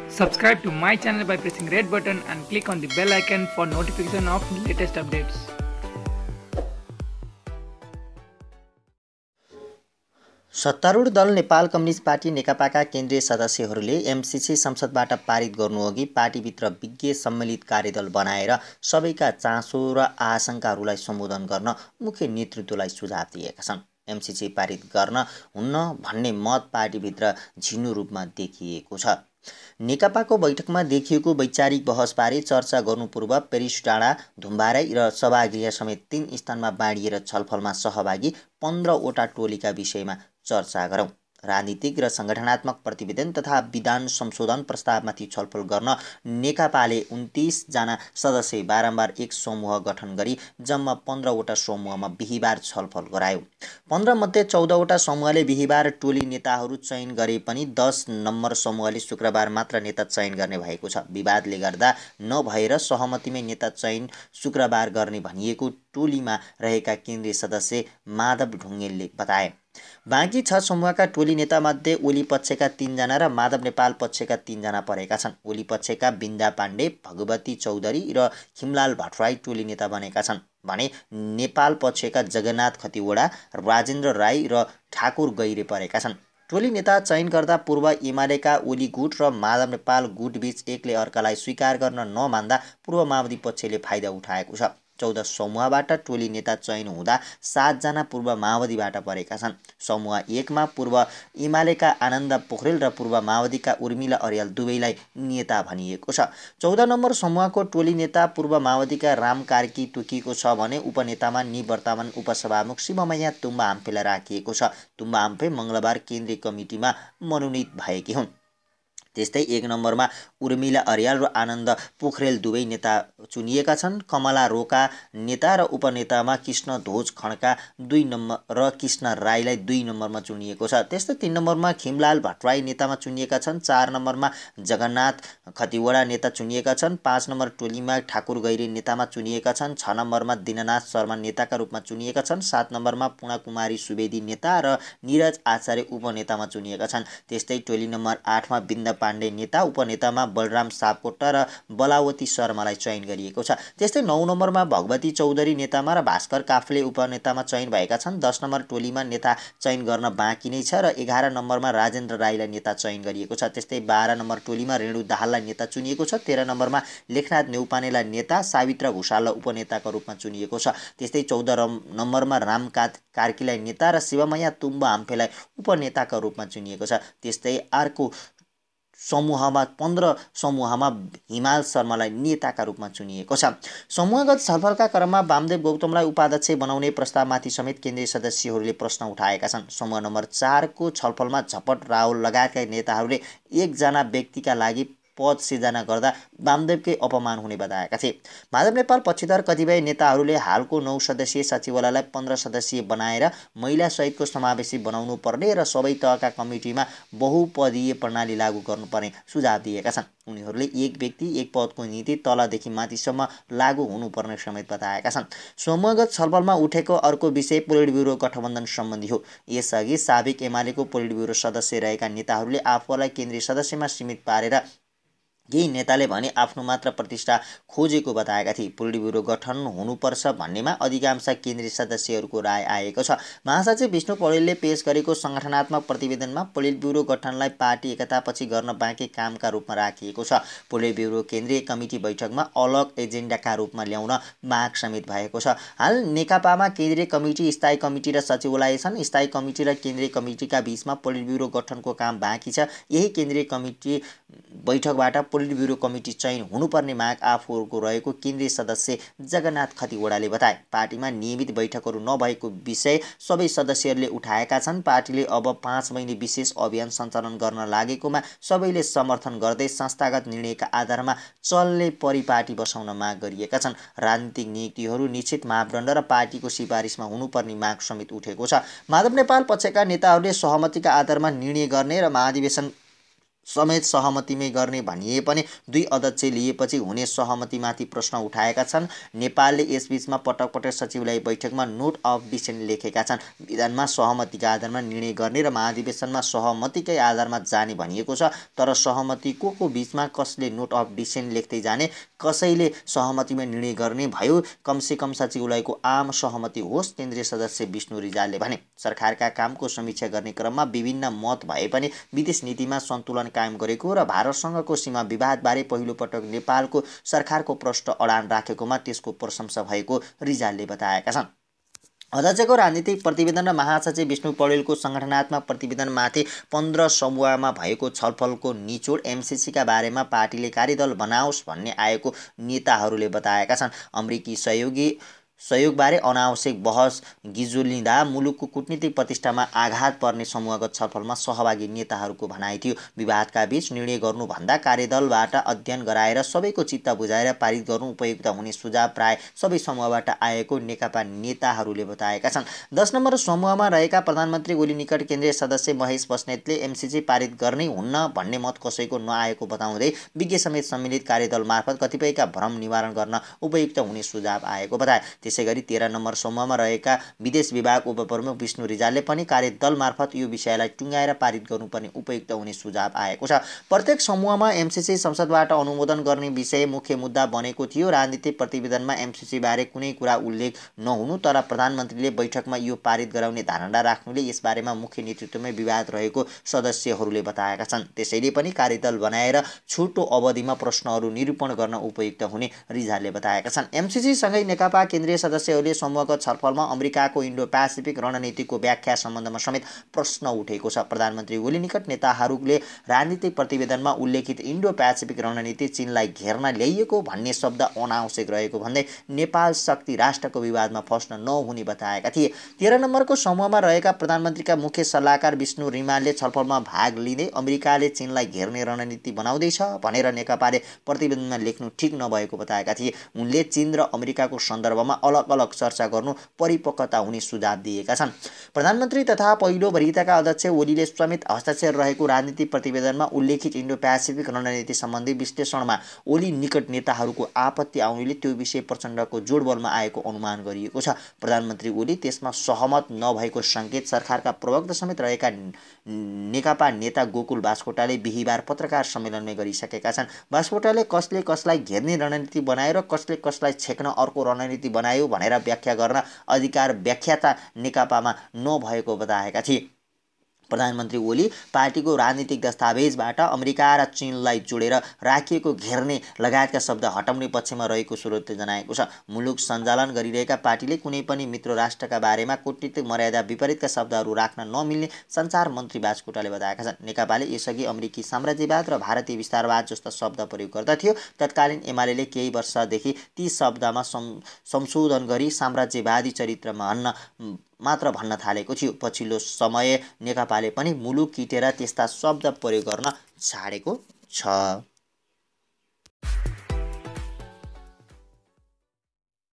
Subscribe to my channel by pressing red button and click on the bell icon for notification of latest updates. सत्तारूढ दल Nepal communist party नेकपाका केन्द्रीय सदस्यहरूले MCC संसदबाट पारित गर्नुअघि पार्टीभित्र विज्ञ सम्मिलित कार्यदल बनाएर सबैका चासो र आशंकाहरूलाई सम्बोधन गर्न मुख्य नेतृत्वलाई सुझाव दिएका छन्। एमसिसी पारित गर्न हुन्न भन्ने मत पार्टीभित्र झिनो रूपमा देखिएको छ। नेकपाको बैठकमा देखिएको वैचारिक बहसबारे चर्चा गर्नु पूर्व पेरिस डाँडा, धुम्बाराई र सभागृह समेत 3 स्थानमा बाँडिएर छलफलमा सहभागी 15वटा टोलीका विषयमा चर्चा गरौँ। राजनीतिक र सङ्गठनात्मक प्रतिवेदन तथा विधान संशोधन प्रस्तावमाथि छलफल गर्न नेकपाले 29 जना सदस्य बारम्बार एक समूह गठन गरी जम्मा 15वटा समूहमा बिहिबार छलफल गरायो। 15 मध्ये 14वटा समूहले बिहिबार टोली नेताहरू चयन गरे पनि 10 नम्बर समूहले शुक्रबार मात्र नेता चयन गर्ने भएको छ। विवादले गर्दा नभएर सहमतिमै नेता चयन शुक्रबार गर्ने भनिएको टोलीमा रहेका केन्द्रीय सदस्य माधव ढुङ्गेलले बताए। बाँकी 6 समूहका टोली नेतामध्ये ओली पक्षका 3 जना र माधव नेपाल पक्षका 3 जना परेका छन्। ओली पक्षका बिन्दा पाण्डे, भगवती चौधरी र खिमलाल भट्टराई टोली नेता बनेका छन् भने नेपाल पक्षका जगन्नाथ खतिवडा, राजेन्द्र राई र ठाकुर गैरे परेका छन्। टोली नेता चयन गर्दा पूर्व एमालेका ओली गुट र माधव नेपाल गुटबीच एकले अर्कालाई स्वीकार गर्न नमान्दा पूर्व माओवादी पक्षले फाइदा उठाएको छ। 14 समूहबाट टोली नेता चयन हुँदा 7 जना पूर्व माओवादीबाट परेका छन्। समूह 1 मा पूर्व एमालेका आनन्द पोखरेल र पूर्व माओवादीका उर्मिला अर्याल दुवैलाई नेता भनिएको छ। 14 नम्बर समूहको टोली नेता पूर्व माओवादीका राम कार्की तोकिएको छ भने उपनेतामा निवर्तमान उपसभामुख शिवमैया तुम्बा हाम्फेलाई राखिएको छ। तुम्बा हाम्फे मङ्गलबार केन्द्रीय कमिटीमा मनोनित भएकी हुन्। त्यस्तै 1 नम्बरमा उर्मिला अर्याल र आनन्द पोखरेल दुवै नेता चुनिएका छन्। कमला रोका नेता र उपनेतामा कृष्ण ध्वज खड्का 2 नम्बर र कृष्ण राईलाई 2 नम्बरमा चुनिएको छ। त्यस्तै 3 नम्बरमा खिमलाल भट्टराई नेतामा चुनिएका छन्। 4 नम्बरमा जगन्नाथ खतिवडा नेता चुनिएका छन्। 5 नम्बर टोलीमा ठाकुर गैरे नेतामा चुनिएका छन्। 6 नम्बरमा दिननाथ शर्मा नेताका रूपमा चुनिएका छन्। 7 नम्बरमा पूर्णा कुमारी सुवेदी नेता र निरज आचार्य उपनेतामा चुनिएका छन्। त्यस्तै टोली नम्बर 8 मा बिन्दा पाण्डे नेता, उपनेतामा बलराम सापकोटा र बलावती शर्मालाई चयन गरिएको छ। त्यस्तै 9 नम्बरमा भगवती चौधरी नेतामा र भास्कर काफ्ले उपनेतामा चयन भएका छन्। 10 नम्बर टोलीमा नेता चयन गर्न बाँकी नै छ र 11 नम्बरमा राजेन्द्र राईलाई नेता चयन गरिएको छ। त्यस्तै 12 नम्बर टोलीमा रेणु दाहाललाई नेता चुनिएको छ। 13 नम्बरमा लेखनाथ नेउपानेलाई नेता, सावित्र भूषाललाई उपनेताका रूपमा चुनिएको छ। त्यस्तै 14 नम्बरमा राम कार्कीलाई नेता र शिवमैया तुम्बा हाम्फेलाई उपनेताका रूपमा चुनिएको छ। त्यस्तै अर्को समूहमा 15 समूहमा हिमाल शर्मालाई नेताका रूपमा चुनिएको छ। समूहगत छलफलका क्रममा वामदेव गौतमलाई उपाध्यक्ष बनाउने प्रस्तावमाथि समेत केन्द्रीय सदस्यहरूले प्रश्न उठाएका छन्। समूह नम्बर 4 को छलफलमा झपट राहुल लगायतका नेताहरूले 1 जना व्यक्तिका लागि पद सिर्जना गर्दा वामदेवकै अपमान हुने बताएका थिए। माधव नेपाल पक्षधर कतिपय नेताहरूले हालको 9 सदस्यीय सचिवालयलाई 15 सदस्यीय बनाएर महिला सहितको समावेशी बनाउनु पर्ने र सबै तहका कमिटीमा बहुपदीय प्रणाली लागू गर्नुपर्ने सुझाव दिएका छन्। उनीहरूले 1 व्यक्ति 1 पदको नीति तलदेखि माथिसम्म लागू हुनुपर्ने समेत बताएका छन्। समूहगत छलफलमा उठेको अर्को विषय पोलिट ब्युरो गठबन्धन सम्बन्धी हो। यसअघि साबिक एमालेको पोलिट ब्युरो सदस्य रहेका नेताहरूले आफूलाई केन्द्रीय सदस्यमा सीमित पारेर केही नेताले भने आफ्नो मात्र प्रतिष्ठा खोजेको बताएका थिए। पोलिट ब्युरो गठन हुनुपर्छ भन्नेमा अधिकांश केन्द्रीय सदस्यहरूको राय आएको छ। महासचिव विष्णु पौडेलले पेश गरेको सङ्गठनात्मक प्रतिवेदनमा पोलिट ब्युरो गठनलाई पार्टी एकतापछि गर्न बाँकी कामका रूपमा राखिएको छ। पोलिट ब्युरो केन्द्रीय कमिटी बैठकमा अलग एजेन्डाका रूपमा ल्याउन माग समेत भएको छ। हाल नेकपामा केन्द्रीय कमिटी, स्थायी कमिटी र सचिवालय छन्। स्थायी कमिटी र केन्द्रीय कमिटीका बीचमा पोलिट ब्युरो गठनको काम बाँकी छ। यही केन्द्रीय कमिटी बैठकबाट पोलिट ब्युरो कमिटी चयन हुनुपर्ने माग आफूहरूको रहेको केन्द्रीय सदस्य जगन्नाथ खतिवडाले बताए। पार्टीमा नियमित बैठकहरू नभएको विषय सबै सदस्यहरूले उठाएका छन्। पार्टीले अब 5 महिने विशेष अभियान सञ्चालन गर्न लागेकोमा सबैले समर्थन गर्दै संस्थागत निर्णयका आधारमा चल्ने परिपाटी बसाउन माग गरिएका छन्। राजनीतिक नियुक्तिहरू निश्चित मापदण्ड र पार्टीको सिफारिसमा हुनुपर्ने माग समेत उठेको छ। माधव नेपाल पक्षका नेताहरूले सहमतिका आधारमा निर्णय गर्ने र महाधिवेशन समेत सहमतिमै गर्ने भनिए पनि दुई अध्यक्ष लिएपछि हुने सहमतिमाथि प्रश्न उठाएका छन्। नेपालले यसबीचमा पटक पटक सचिवालय बैठकमा नोट अफ डिसेन्ट लेखेका छन्। विधानमा सहमतिका आधारमा निर्णय गर्ने र महाधिवेशनमा सहमतिकै आधारमा जाने भनिएको छ। तर सहमति को बीचमा कसले नोट अफ डिसेन्ट लेख्दै जाने, कसैले सहमतिमा निर्णय गर्ने भयो। कमसेकम सचिवालयको आम सहमति होस्, केन्द्रीय सदस्य विष्णु रिजालले भने। सरकारका कामको समीक्षा गर्ने क्रममा विभिन्न मत भए पनि विदेश नीतिमा सन्तुलन कायम गरेको र भारतसँगको सीमा विवादबारे पहिलो पटक नेपालको सरकारको प्रश्न अडान राखेकोमा त्यसको प्रशंसा भएको रिजालले बताएका छन्। अध्यक्षको राजनीतिक प्रतिवेदन र महासचिव विष्णु पौडेलको सङ्गठनात्मक प्रतिवेदनमाथि 15 समूहमा भएको छलफलको निचोड एमसिसीका बारेमा पार्टीले कार्यदल बनाओस् भन्ने आएको नेताहरूले बताएका छन्। अमेरिकी सहयोगबारे अनावश्यक बहस गिजोलिँदा मुलुकको कूटनीतिक प्रतिष्ठामा आघात पर्ने समूहगत छलफलमा सहभागी नेताहरूको भनाइ थियो। विवादका बीच निर्णय गर्नुभन्दा कार्यदलबाट अध्ययन गराएर सबैको चित्त बुझाएर पारित गर्नु उपयुक्त हुने सुझाव प्राय सबै समूहबाट आएको नेकपा नेताहरूले बताएका छन्। 10 नम्बर समूहमा रहेका प्रधानमन्त्री ओली निकट केन्द्रीय सदस्य महेश बस्नेतले एमसिसी पारित गर्नै हुन्न भन्ने मत कसैको नआएको बताउँदै विज्ञ समेत सम्मिलित कार्यदल मार्फत कतिपयका भ्रम निवारण गर्न उपयुक्त हुने सुझाव आएको बताए। त्यसैगरी 13 नम्बर समूहमा रहेका विदेश विभाग उपप्रमुख विष्णु रिजालले पनि कार्यदल मार्फत यो विषयलाई टुङ्गाएर पारित गर्नुपर्ने उपयुक्त हुने सुझाव आएको छ। प्रत्येक समूहमा एमसिसी संसदबाट अनुमोदन गर्ने विषय मुख्य मुद्दा बनेको थियो। राजनीतिक प्रतिवेदनमा एमसिसी बारे कुनै कुरा उल्लेख नहुनु, तर प्रधानमन्त्रीले बैठकमा यो पारित गराउने धारणा राख्नुले यसबारेमा मुख्य नेतृत्वमै विवाद रहेको सदस्यहरूले बताएका छन्। त्यसैले पनि कार्यदल बनाएर छोटो अवधिमा प्रश्नहरू निरूपण गर्न उपयुक्त हुने रिजालले बताएका छन्। एमसिसी सँगै नेकपा केन्द्रीय सदस्यहरूले समूहगत छलफलमा अमेरिकाको इन्डो पेसिफिक रणनीतिको व्याख्या सम्बन्धमा समेत प्रश्न उठेको छ। प्रधानमन्त्री ओली निकट नेताहरूले राजनीतिक प्रतिवेदनमा उल्लेखित इन्डो पेसिफिक रणनीति चीनलाई घेर्न ल्याइएको भन्ने शब्द अनावश्यक रहेको भन्दै नेपाल शक्ति राष्ट्रको विवादमा फस्न नहुने बताएका थिए। 13 नम्बरको समूहमा रहेका प्रधानमन्त्रीका मुख्य सल्लाहकार विष्णु रिमालले छलफलमा भाग लिँदै अमेरिकाले चीनलाई घेर्ने रणनीति बनाउँदैछ भनेर नेकपाले प्रतिवेदनमा लेख्नु ठिक नभएको बताएका थिए। उनले चीन र अमेरिकाको सन्दर्भमा अलग अलग चर्चा गर्नु परिपक्वता हुने सुझाव दिएका छन्। प्रधानमन्त्री तथा पहिलो वरिष्ठका अध्यक्ष ओलीले समेत हस्ताक्षर रहेको राजनीतिक प्रतिवेदनमा उल्लेखित इन्डो पेसिफिक रणनीति सम्बन्धी विश्लेषणमा ओली निकट नेताहरूको आपत्ति आउनुले त्यो विषय प्रचण्डको जोडबलमा आएको अनुमान गरिएको छ। प्रधानमन्त्री ओली त्यसमा सहमत नभएको सङ्केत सरकारका प्रवक्ता समेत रहेका नेकपा नेता गोकुल बास्कोटाले बिहिबार पत्रकार सम्मेलनमै गरिसकेका छन्। बास्कोटाले कसले कसलाई घेर्ने रणनीति बनायो र कसले कसलाई छेक्न अर्को रणनीति बनायो भनेर व्याख्या गर्न अधिकार व्याख्याता नेकपामा नभएको बताएका थिए। प्रधानमन्त्री ओली पार्टीको राजनीतिक दस्तावेजबाट अमेरिका र चीनलाई जोडेर राखिएको घेर्ने लगायतका शब्द हटाउने पक्षमा रहेको स्रोतले जनाएको छ। मुलुक सञ्चालन गरिरहेका पार्टीले कुनै पनि मित्र राष्ट्रका बारेमा कूटनीतिक मर्यादा विपरीतका शब्दहरू राख्न नमिल्ने सञ्चार मन्त्री बास्कोटाले बताएका छन्। नेकपाले यसअघि अमेरिकी साम्राज्यवाद र भारतीय विस्तारवाद जस्ता शब्द प्रयोग गर्दथ्यो। तत्कालीन एमाले केही वर्षदेखि ती शब्दमा संशोधन गरी साम्राज्यवादी चरित्रमा मात्र भन्न थालेको थियो। पछिल्लो समय नेकपाले पनि मुलुक किटेर त्यस्ता शब्द प्रयोग गर्न छाडेको छ।